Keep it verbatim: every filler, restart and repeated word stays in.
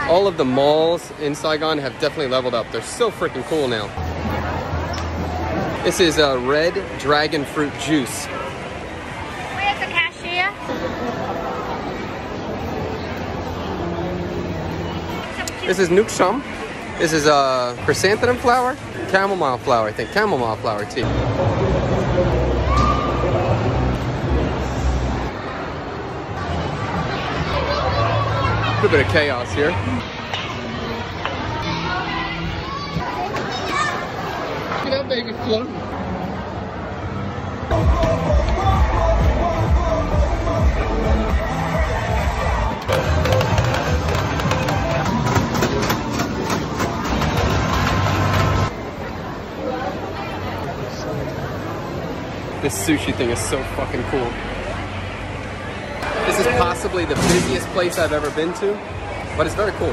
All of the malls in Saigon have definitely leveled up. They're so freaking cool now. This is a red dragon fruit juice. Where's the cashier? This is nuksham. This is a uh, chrysanthemum flower, chamomile flower, I think. Chamomile flower tea. A little bit of chaos here. Look at that baby floating. This sushi thing is so fucking cool. This is possibly the busiest place I've ever been to, but it's very cool.